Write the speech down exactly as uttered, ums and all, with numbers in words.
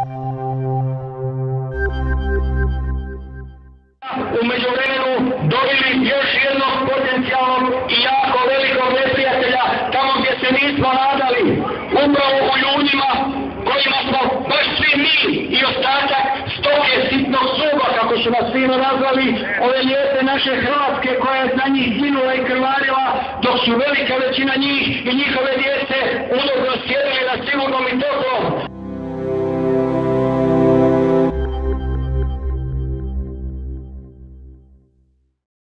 U međuvremenu dobili još jednog potencijalnog i jako velikog neprijatelja tamo gdje se nismo nadali, upravo u ljudima kojima smo baš svi mi i ostatak stoke sitnog zuba, kako su nas fino nazvali, ove lijepe naše Hrvatske koja je za njih ginula i krvarila, dok su velika većina njih i njihove djece